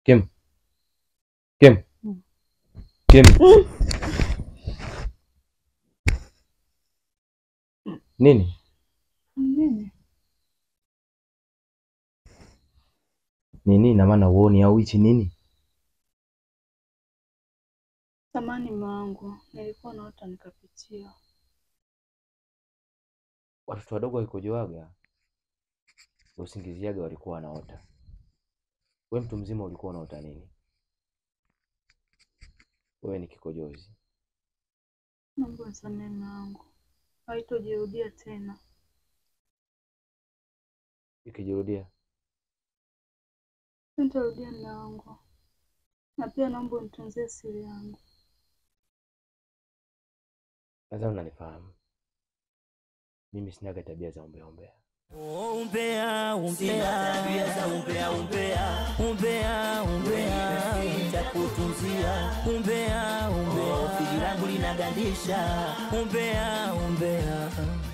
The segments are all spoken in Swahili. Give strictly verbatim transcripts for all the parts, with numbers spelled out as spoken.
Kim. Kim. Mm. Kim. Mm. Nini? Nini? Nini na maana uoni au hichi nini? Samani mwangu, nilikuwa naota nikapitia. Watoto wadogo walikojoaga usingiziaga walikuwa wanaota. Wewe mtu mzima ulikuwa unaota nini? Wewe ni kikojozi. Naomba nisamehe mwangu. Haitojirudia tena. Ikijirudia? Nitarudia mwangu. Na pia naomba unitunzie siri yangu. Nadhani unanifahamu. Mimi sinaga tabia za umbea umbea. Umbea, umbea, tabia za umbea, umbea, umbea, umbea, nitakutunzia. Umbea, umbea, fiji langu linagandisha. Umbea, umbea.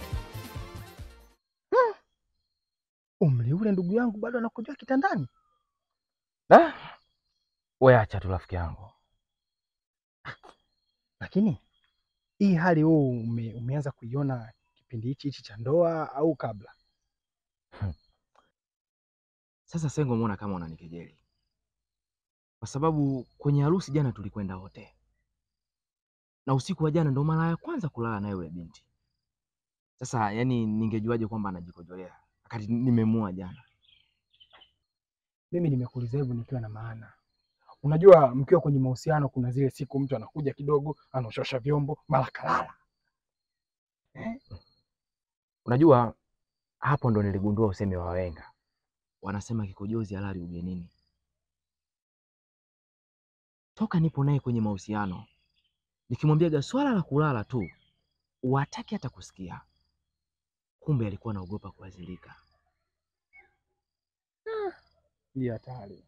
Hmm. Umri ule ndugu yangu bado anakojoa kitandani. Ah, wewe acha tu rafiki yangu. Lakini hii hali huu ume, umeanza kuiona kipindi hichi hichi cha ndoa au kabla? Hmm. Sasa Sengo, muona kama unanikejeli. Kwa sababu kwenye harusi jana tulikwenda wote. Na usiku wa jana ndo mara ya kwanza kulala na yule binti. Sasa yani ningejuaje kwamba anajikojolea wakati nimemua jana? Mimi nimekuuliza hivyo nikiwa na maana. Unajua mkiwa kwenye mahusiano kuna zile siku mtu anakuja kidogo, anoshosha vyombo, mara kalala. Eh? Unajua hapo ndo niligundua usemi wa wahenga. Wanasema kikojozi halali ugenini. Toka nipo naye kwenye mahusiano, nikimwambiaga swala la kulala tu, uhataki hata kusikia. Kumbe alikuwa anaogopa kuadhirika. Ah, ni hatari.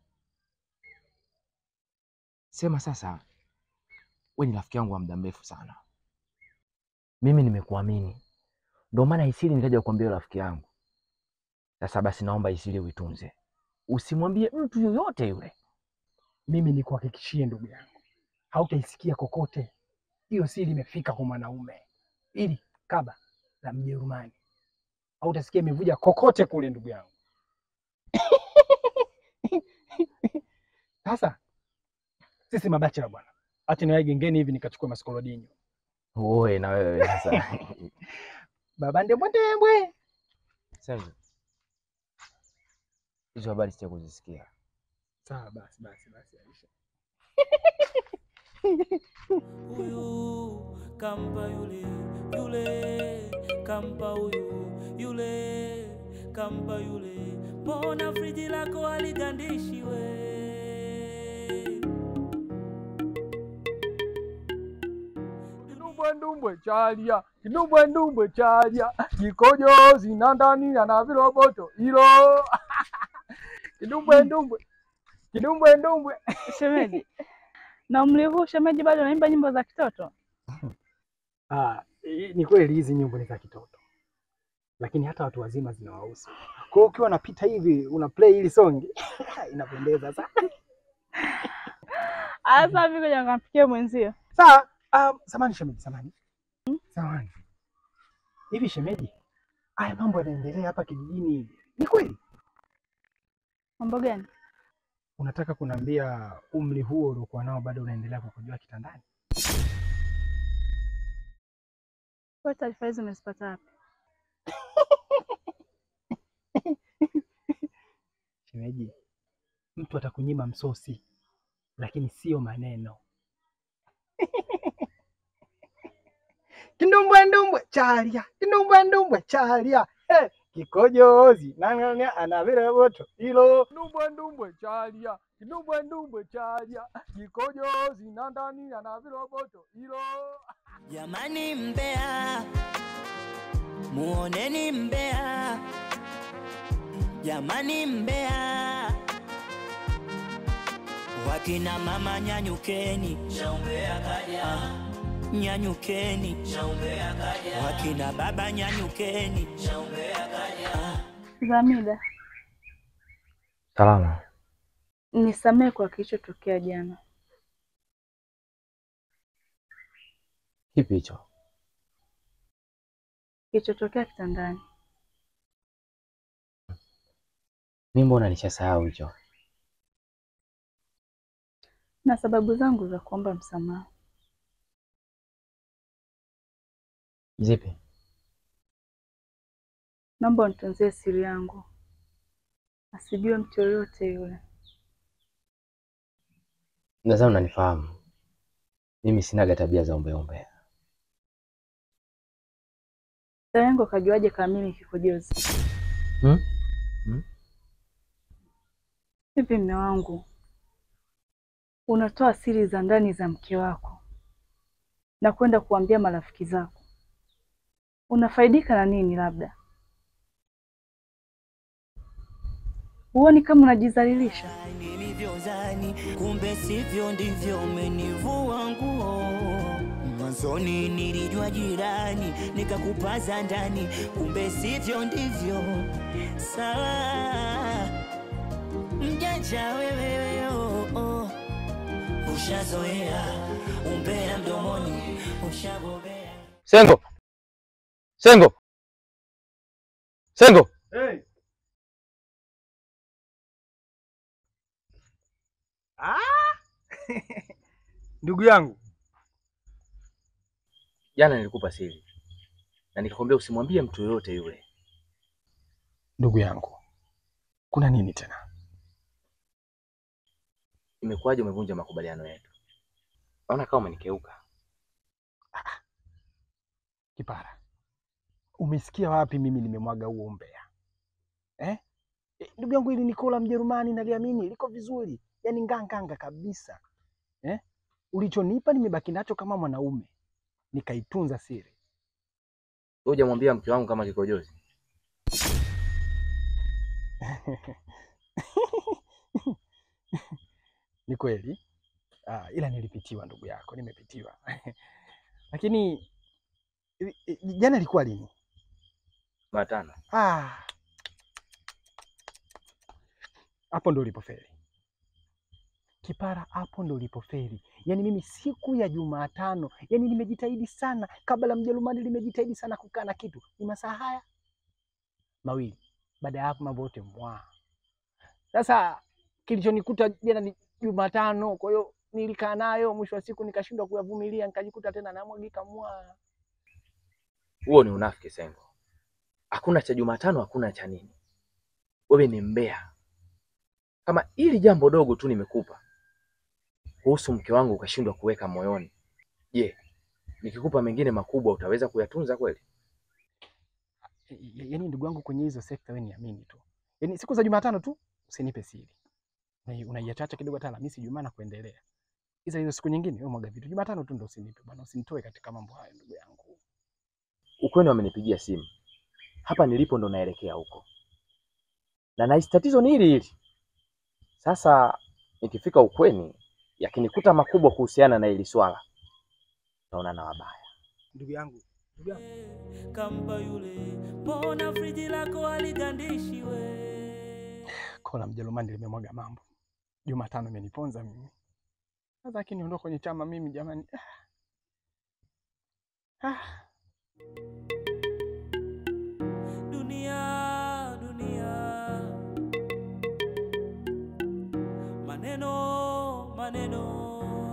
Sema sasa, wewe ni rafiki yangu wa muda mrefu sana. Mimi nimekuamini. Ndio maana isiri nikaja kukuambia rafiki yangu. Sasa basi naomba isiri uitunze. Usimwambie mtu yoyote yule. Mimi nikuhakikishie ndugu yangu, hautaisikia kokote. Hiyo siri imefika kwa mwanaume. Ili kaba la Mjerumani. Hautasikia imevuja kokote kule ndugu yangu. Sasa sisi mabachela bwana. Acha niwae gengeni hivi nikachukua maskolodinyo. Oe na wewe sasa. Baba ndembwe ndembwe. Sasa hizo habari sitaki kuzisikia. Sawa basi basi basi Aisha. Huyu kampa yule, yule kampa huyu, yule kampa yule. Mbona friji lako haligandishi we? Kidumbwe ndumbwe chalia, kidumbwe ndumbwe chalia, kikojozi na ndani ana viroboto hilo. Kidumbwe ndumbwe, kidumbwe ndumbwe. Shemeji. Na umri huu shemeji bado anaimba nyimbo za kitoto? Ah, ni kweli hizi nyimbo ni za kitoto. Lakini hata watu wazima zinawahusu. Kwa hiyo ukiwa unapita hivi una play hili song inapendeza sana. Asa vipi ngoja nikampikie mwenzio. Sawa, um, samani shemeji, samani. Hmm? Samani. Hivi shemeji, haya mambo yanaendelea hapa kijijini. Ni kweli? Mambo gani? Unataka kuniambia umri huo uliokuwa nao bado unaendelea kukojoa kitandani? Kwa taarifa hizo umezipata wapi? Shemeji, mtu atakunyima msosi lakini sio maneno. Kindumbwe ndumbwe chalia, kindumbwe ndumbwe chalia. Hey, kikojozi nani ana viroboto hilo. Kindumbwe ndumbwe chalia, kindumbwe ndumbwe chalia, kikojozi na ndani ana viroboto hilo. Jamani mbea, muoneni mbea. Jamani mbea, wakina mama nyanyukeni, shaumbea kaja. Nyanyukeni, shaumbea kaja. Wakina baba nyanyukeni, shaumbea kaja. Zamida. Salama. Nisamehe kwa kilichotokea jana. Kipi hicho? Kilichotokea kitandani. Mimi mbona nishasahau hicho? Na sababu zangu za kuomba msamaha. Zipi? Naomba unitunzie siri yangu. Asijue mtu yoyote yule. Nadhani unanifahamu. Mimi sinaga tabia za ombe ombe. Sasa yangu kajuaje kamili kikojozi? Hmm? Hmm? Hivi mume wangu, unatoa siri za ndani za mke wako na kwenda kuambia marafiki zako. Unafaidika na nini labda? Huoni kama unajidhalilisha? Nilivyozani kumbe sivyo ndivyo, umenivua nguo. Mwanzoni nilijua jirani, nikakupaza ndani, kumbe sivyo ndivyo. Sawa mjanja wewe, oh, oh. Ushazoea umbea mdomoni, ushabobea. Sengo. Sengo. Sengo. Hey. Ah! Ndugu yangu, Jana nilikupa siri na nikakwambia usimwambie mtu yoyote yule. ndugu yangu, kuna nini tena? Imekuwaje umevunja makubaliano yetu? Naona kama umenikeuka. Ah. Kipara, umesikia wapi mimi nimemwaga huo umbea? Eh? E, ndugu yangu, ili Nikola Mjerumani naliamini liko vizuri. Yaani nganganga kabisa. Eh? Ulichonipa nimebaki nacho kama mwanaume. Nikaitunza siri. Wewe hujamwambia mke wangu kama kikojozi? Ni kweli? Ah, ila nilipitiwa ndugu yako, nimepitiwa. Lakini jana ilikuwa lini? Matano. Ah. Hapo ndo ulipofeli. Kipara, hapo ndo ulipofeli. Yaani mimi siku ya Jumatano, yaani nimejitahidi sana, kabla Mjerumani nimejitahidi sana kukaa na kitu. Ni masaa haya mawili. Baada ya hapo mambo yote mwa. Sasa kilichonikuta jana ni Jumatano, kwa hiyo nilikaa nayo, mwisho wa siku nikashindwa kuyavumilia, nikajikuta tena namwagika mwa. Huo ni unafiki Sengo. Hakuna cha Jumatano, hakuna cha nini. Wewe ni mbea. Kama ili jambo dogo tu nimekupa kuhusu mke wangu ukashindwa kuweka moyoni, je, nikikupa mengine makubwa utaweza kuyatunza kweli? Yaani ndugu yangu, kwenye hizo sekta wewe niamini tu. Yaani siku za Jumatano tu usinipe siri. Na unaiachacha kidogo hata Alhamisi, Jumaa na kuendelea. Hizo hizo siku nyingine wewe mwaga vitu. Jumatano tu ndo usinipe bwana, usinitoe katika mambo hayo ndugu yangu. Ukweli wamenipigia simu. Hapa nilipo ndo naelekea huko. Na nahisi tatizo ni hili hili. Sasa nikifika ukweni yakinikuta makubwa kuhusiana na hili swala, naona na wabaya. Ndugu yangu, ndugu yangu. Kamba yule, mbona friji lako haligandishi we? Kola Mjerumani limemwaga mambo. Jumatano imeniponza mimi. Sasa lakini ondoka kwenye chama mimi jamani. Ah. Dunia, dunia. Maneno, maneno.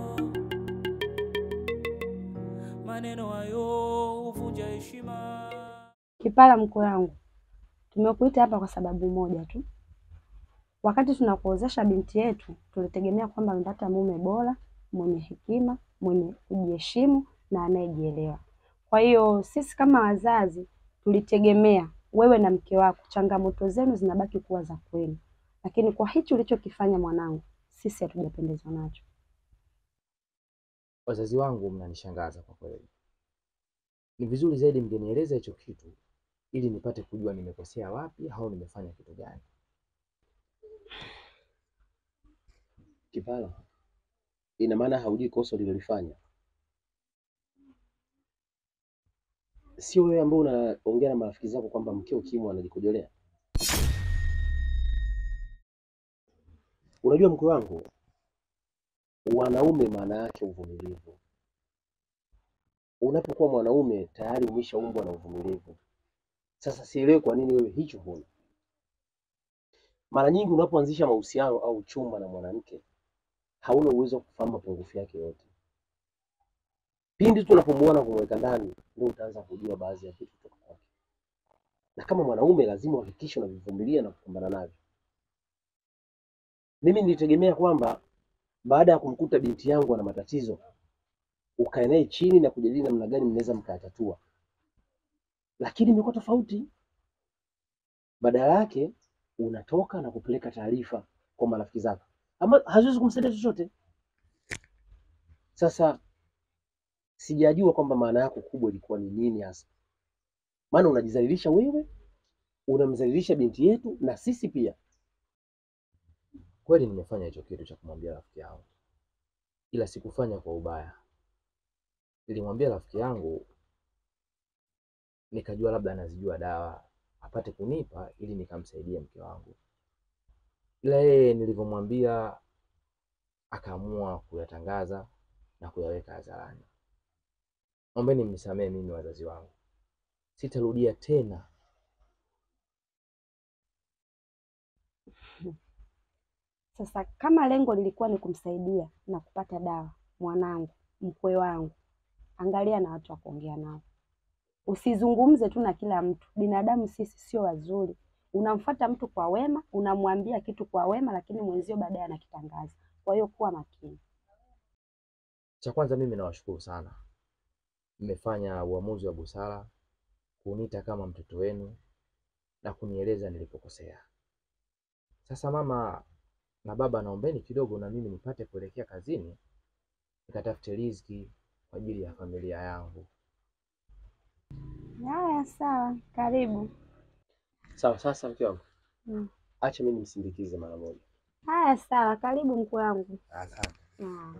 Maneno hayo huvunja heshima. Kipara mkwe wangu, tumekuita hapa kwa sababu moja tu. Wakati tunakuozesha binti yetu, tulitegemea kwamba amepata mume bora, mwenye hekima, mwenye kujiheshimu na anayejielewa. Kwa hiyo sisi kama wazazi tulitegemea wewe na mke wako changamoto zenu zinabaki kuwa za kwenu. Lakini kwa hicho ulichokifanya mwanangu, sisi hatujapendezwa nacho. Wazazi wangu mnanishangaza kwa kweli. Ni vizuri zaidi mngenieleza hicho kitu ili nipate kujua nimekosea wapi au nimefanya kitu gani. Kipala, ina maana haujui kosa ulilofanya? Sio wewe ambao unaongea na marafiki zako kwamba mkeo Kimu anajikojolea? Unajua Unajua mkwe wangu, wanaume maana yake uvumilivu. Unapokuwa mwanaume tayari umeshaumbwa na uvumilivu. Sasa sielewi kwa nini wewe hicho huna. Mara nyingi unapoanzisha mahusiano au chumba na mwanamke, hauna uwezo wa kufahamu mapungufu yake yote. Pindi tunapomuona kumweka ndani, ndio utaanza kujua baadhi ya vitu kutoka kwake. Na kama mwanaume lazima uhakikishe unavivumilia na kupambana navyo. Mimi nilitegemea kwamba baada ya kumkuta binti yangu ana matatizo, ukae naye chini na kujadili namna gani mnaweza mkatatua. Lakini imekuwa tofauti. Badala yake unatoka na kupeleka taarifa kwa marafiki zako. Ama haziwezi kumsaidia chochote. Sasa sijajua kwamba maana yako kubwa ilikuwa ni nini hasa. Maana unajizalilisha wewe, unamzalilisha binti yetu na sisi pia. Kweli nimefanya hicho kitu cha kumwambia rafiki yangu. Ila sikufanya kwa ubaya. Nilimwambia rafiki yangu nikajua labda anazijua dawa apate kunipa ili nikamsaidie mke wangu. Ila yeye nilivyomwambia akaamua kuyatangaza na kuyaweka hadharani. Naombeni mnisamehe mimi wazazi wangu. Sitarudia tena. Sasa kama lengo lilikuwa ni kumsaidia na kupata dawa mwanangu, mkwe wangu, angalia na watu wa kuongea nao. Usizungumze tu na kila mtu. Binadamu sisi sio wazuri. Unamfuata mtu kwa wema, unamwambia kitu kwa wema, lakini mwenzio baadaye anakitangaza. Kwa hiyo kuwa makini. Cha kwanza mimi nawashukuru sana. Mmefanya uamuzi wa busara kuniita kama mtoto wenu na kunieleza nilipokosea. Sasa mama na baba, naombeni kidogo na mimi nipate kuelekea kazini nikatafute riziki kwa ajili ya familia yangu. Haya, sawa, karibu. Sawa, sasa mke wangu. Mm. Acha mimi nisindikize mara moja. Haya, sawa, karibu mkwe wangu. Asante. Ah.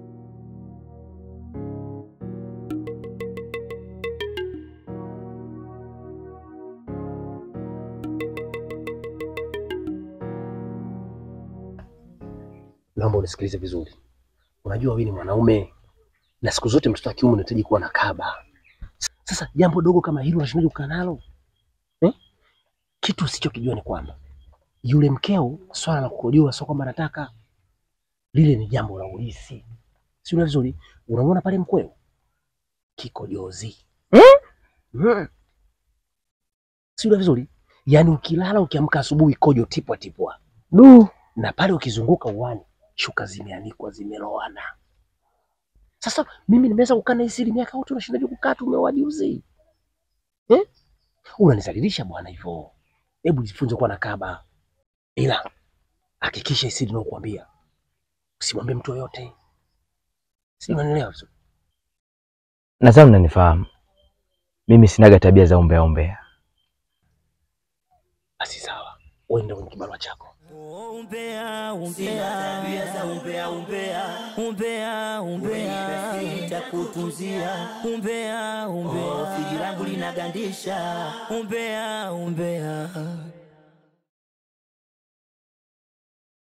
Naomba unisikilize vizuri. Unajua wewe ni mwanaume na siku zote mtoto wa kiume unahitaji kuwa na kaba. Sasa jambo dogo kama hilo unashindaje kukaa nalo? Eh? Kitu usichokijua ni kwamba yule mkeo swala la kukojoa sio kwamba anataka. Lile ni jambo la ulisi. Si una vizuri? Unaona pale mkweo? Kikojozi. Eh? Mm. Si una vizuri? Yaani ukilala ukiamka asubuhi kojo tipwa tipwa. Du, na pale ukizunguka uwani shuka zimeanikwa zimeloana. Sasa mimi nimeweza kukaa na Siri miaka yote, unashindaje kukaa tu umewajuzi? Eh? Unanisalilisha bwana hivyo. Hebu jifunze kuwa na kaba. Ila hakikisha Siri ninayokuambia usimwambie mtu yoyote. Si unanielewa vizuri? Nadhani unanifahamu. Mimi sinaga tabia za umbea umbea. Basi sawa. Wewe ndio kwenye kibarua chako. Umbea, umbea, tabia za umbea, umbea, umbea, umbea, nitakutunzia. Umbea, umbea, fiji langu linagandisha. Umbea, umbea.